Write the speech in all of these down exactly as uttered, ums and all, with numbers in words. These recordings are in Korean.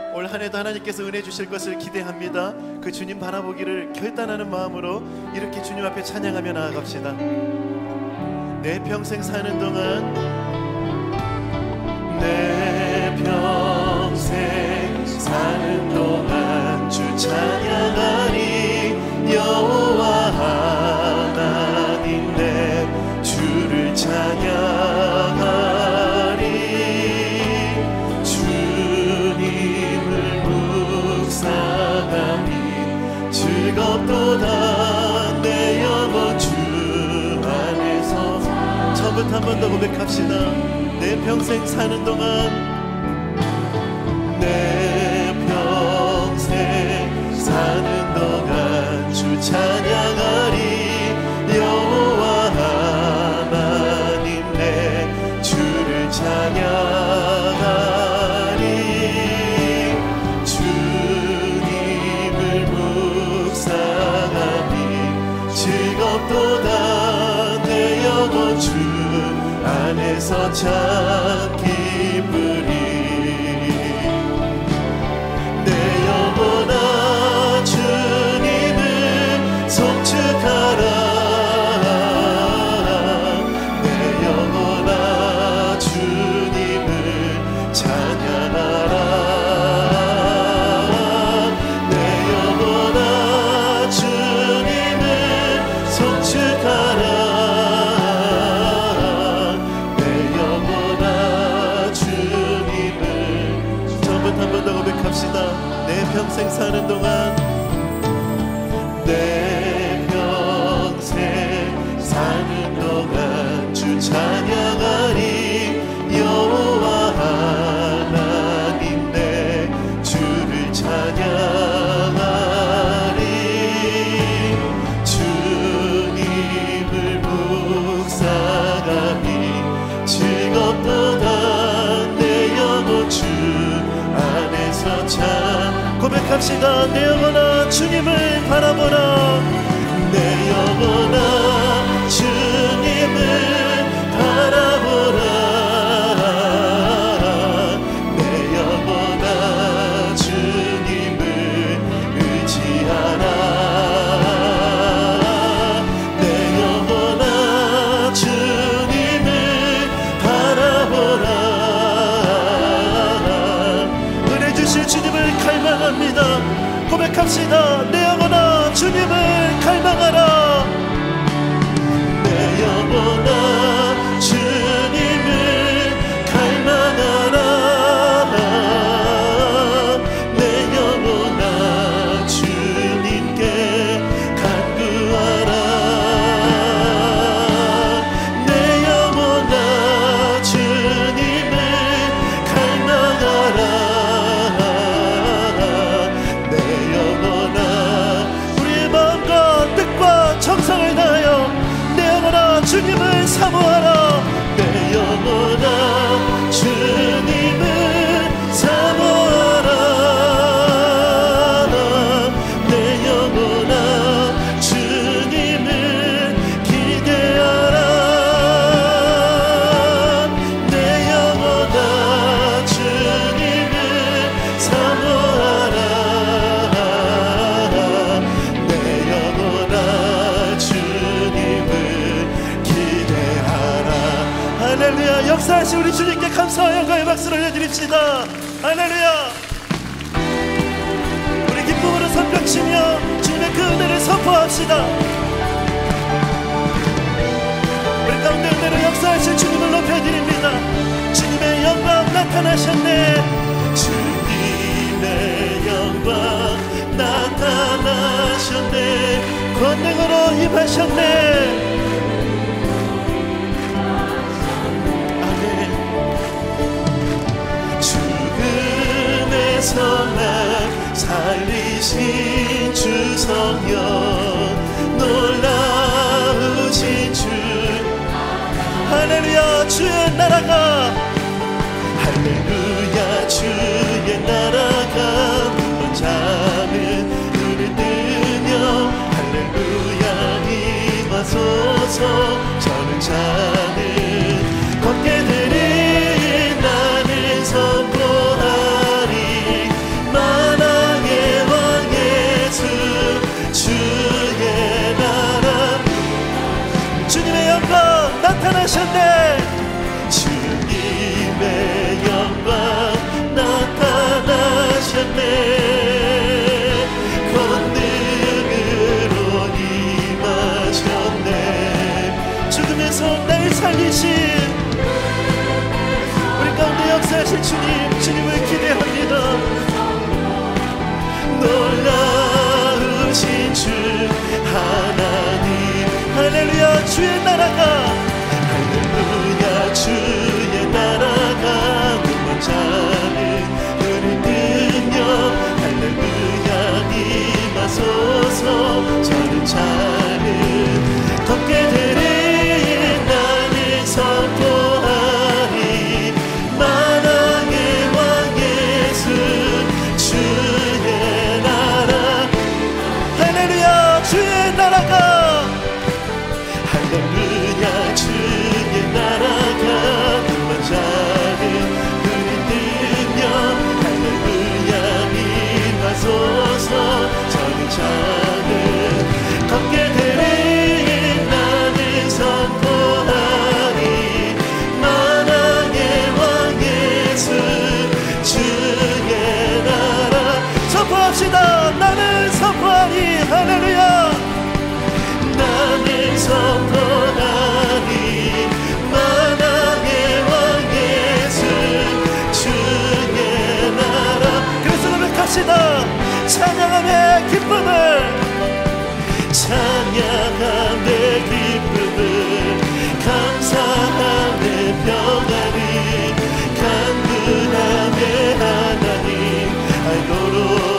올 한 해도 하나님께서 은혜 주실 것을 기대합니다. 그 주님 바라보기를 결단하는 마음으로 이렇게 주님 앞에 찬양하며 나아갑시다. 내 평생 사는 동안, 내 평생 사는 동안 주 찬양하리. 여호와 하나님 내 주를 찬양하리. 주님을 묵상하니 즐겁도다. 내 영혼 주 안에서. 처음부터 한 번 더 고백합시다. 내 평생 사는 동안, 내 평생 사는 동안 주 찬양하리. 여호와 하나님 내 주를 찬양하리. 주님을 묵상하니 즐겁도다. 내 영혼 주 안에서 참 기쁘리. 내 영혼아 주님을 송축하라. 내 영혼아 주님을 찬양하라. 내 영혼아 주님을 송축하라. 한 번 더 고백합시다. 내 평생 사는 동안, 내 평생 사는 동안 주 찬양하리. 여호와 하나님 내 주를 찬양하리. 주님을 묵상하니 즐겁도다. 내 영혼 주 안에서 참. 고백합시다. 내 영혼아 주님을 바라보라. 내 영혼아 주님을 바라보라. 내 영혼아 주님을 의지하라. 내 영혼아 주님을 바라보라. 주님을 갈망합니다. 고백합시다. 내 영혼아 주님을 갈망하라. 내 영혼아 주님을 갈망하라. 내 영혼아 주님께 간구하라. 내 영혼아 주님을 갈망하라. 정성을 다하여 내 영혼아 주님을 사모하라. 내 영혼아 주님을 사모하라. 내 영혼아 주님을 기대하라. 내 영혼아 주님을 사모하라. 내 영혼아 할렐루야. 역사하신 우리 주님께 감사와 영광의 박수를 올려드립시다. 할렐루야. 우리 기쁨으로 손뼉치며 주님의 그 은혜를 선포합시다. 우리 가운데 은혜를 역사하신 주님을 높여드립니다. 주님의 영광 나타나셨네. 주님의 영광 나타나셨네. 권능으로 임하셨네. 죽음에서 날 살리신 주 성령, 놀라우신 주. 할렐루야. 주의 나라가, 할렐루야. 주의 나라가 눈 자는 눈을 뜨며 할렐루야 임하소서. 저는 자는 걷게 되리. 나는 선포하리. 나라가 할렐루야 주의 나라가 눈먼 자는 눈을 뜨며 할렐루야 임하소서 저는 자는 걷게 되리 나는 선포하리 만왕의 왕 예수 주의 나라 할렐루야 주의 나라가 할렐루야 주의 나라가 눈먼 자는 눈을 뜨며 할렐루야 임하소서 저는 자는 걷게 되리 나는 선포하리 만왕의 왕 예수 주의 나라 선포합시다. 나는 선포하리 할렐루야 나는 선포하리 만왕의 왕 예수 주의 나라 그래서 고백합시다. 찬양함의 기쁨을 찬양함의 기쁨을 감사함의 평안이 간구함의 하나님 알도록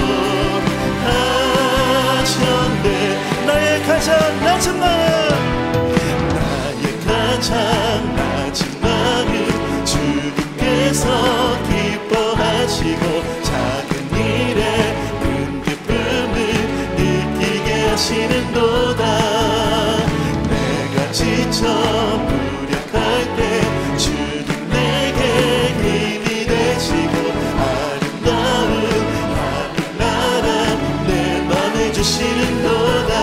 하셨네 나의 가장 낮은 마음 나의 가장 낮은 마음 주님께서 기뻐하시고 작은 일에 큰 기쁨을 느끼게 하시는도다 내가 지쳐 무력할 때 주님 내게 힘이 되시고 아름다운 하늘나라 내 맘에 주시는도다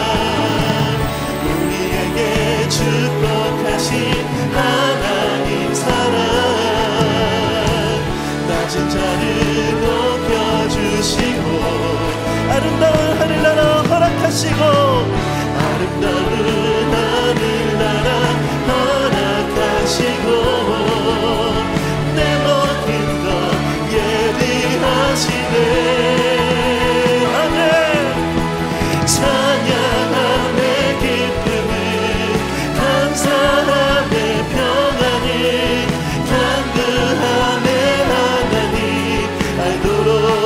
우리에게 축복하신 하나님 사랑 낮은 자를 높여주시고 아름다운 하늘나라 허락하시고 아름다운 하늘나라 허락하시고 내 모든 것 예비하시네 아멘 찬양함의 기쁨을 감사함의 평안을 간구함의 하나님 알도록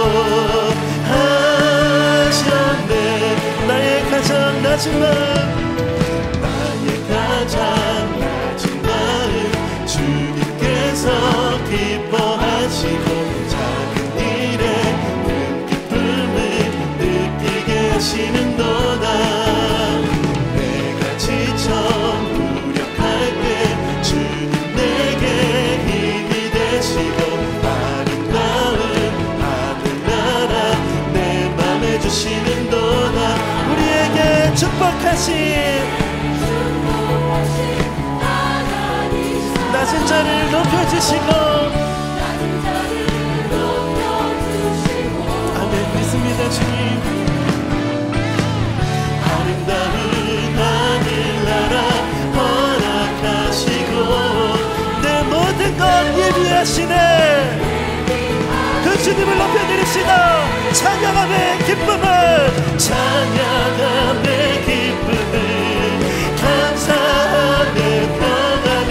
하셨네 나의 가장 낮은 마음 나의 가장 낮은 마음 주님께서 기뻐하시고 작은 일에 큰 기쁨을 느끼게 하시는도다 내가 지쳐 무력할 때 주님 내게 힘이 되시고 아름다운 하늘나라 내 맘에 주시는도다 우리에게 축복하신 낮은 자를 높여주시고 아멘 믿습니다 주님 아름다운 하늘나라 허락하시고 내 모든 것 예비하시네 그 주님을 높여드립시다 찬양함의 기쁨을 찬양함의 기쁨을 감사함의 평안을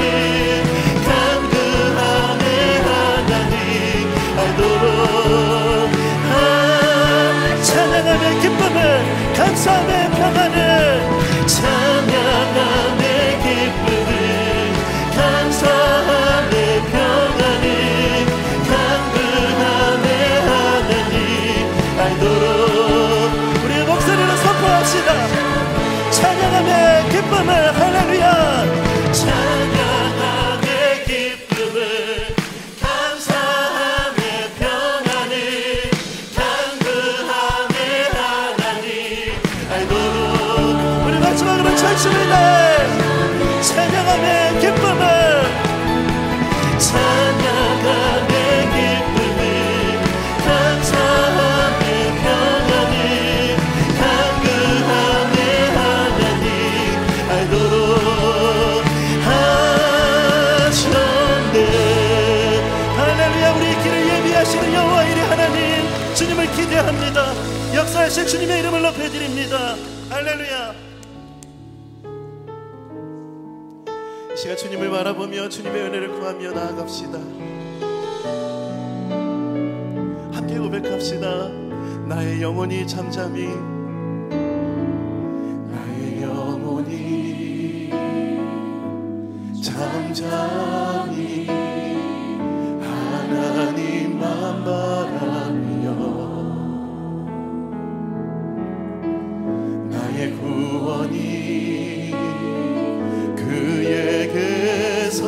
간구함의 하나님 알도록 찬양함의 기쁨을 감사함의 평안을 찬양함의 기쁨을 감사함의 평안을 간구함의 하나님 알도록 우리의 목소리로 선포합시다. 찬양함의 기쁨을 할렐루야 찬양함의 기쁨을 감사함의 평안을 간구함의 하나님 알도록 우리 마지막으로 철수를 다해 찬양함의 기쁨을 찬양함의 기쁨을 감사함의 평안을 간구함의 하나님 알도록 하셨네 할렐루야 우리 길을 예비하시는 여호와 이레 하나님 주님을 기대합니다 역사하신 주님의 이름을 높여드립니다 할렐루야 이 시간 주님을 바라보며 주님의 은혜를 구하며 나아갑시다. 함께 고백합시다. 나의 영혼이 잠잠히, 나의 영혼이 잠잠히 하나님만 바라며 나의 구원이 그에게서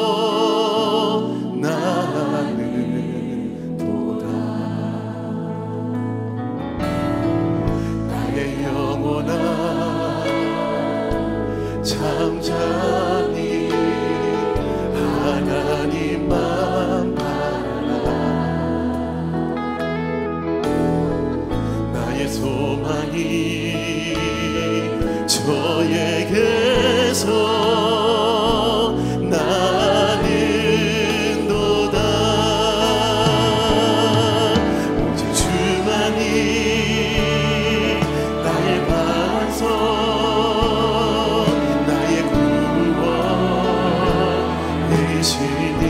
나는 도다. 나의 영혼아 잠잠히 하나님만 바라라. 나의 소망이 저에게서 나는 도다. 오직 주만이 나의 반석, 나의 구원이시니.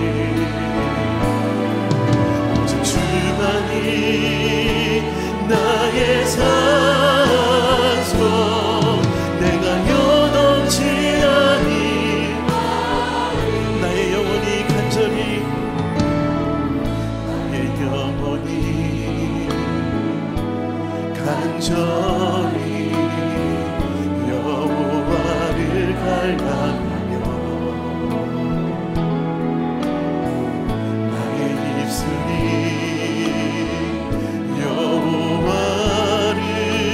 오직 주만이 나의 산소, 내가 요동치 아니. 나의 영혼이 간절히, 나의 영혼이 간절히 여호와를 갈망하며 나의 입술이 여호와를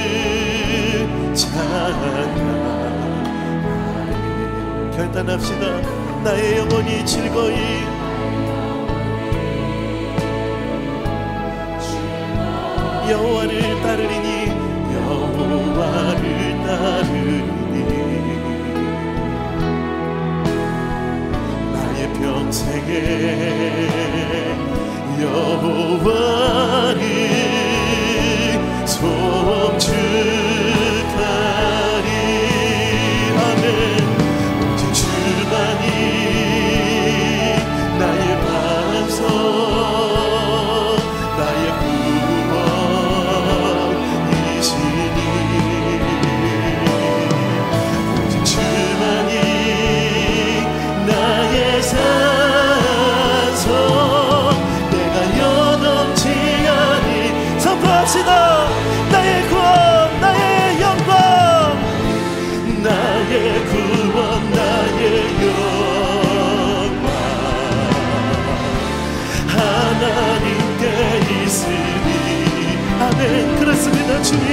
찬양하리. 결단합시다. 나의 영혼이 즐거이 여호와를 따르리니, 여호와를 따르리니. 나의 평생에 여호와를 송축하리. 아멘. 오직 주만이 나의 반석, 나의 구원이시니. 오직 주만이 나의 산소, 내가 여동치 아니. 선포합시다. 나의 구원, 나의 영광, 나의 구원, 나의 영광 하나님께 있으니. 아멘. 그렇습니다. 주님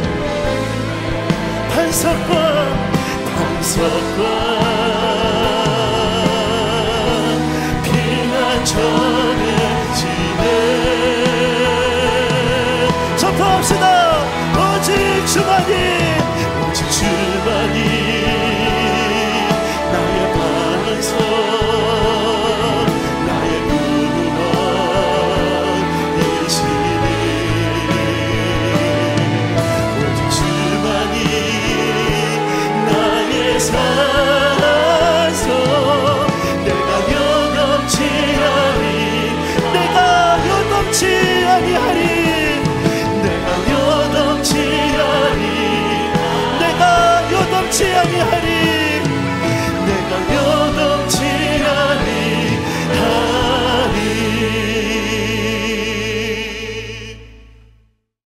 반석과 반석과 피난처에 지내. 선포합시다. 오직 주만이, 오직 주만이 나의 반석, 나의 구원이시니. 오직 주만이 나의 산소, 내가 요동치 아니. 내가 요동치 아니하리. 내가 요동치 아니. 내가 요동치 아니하리.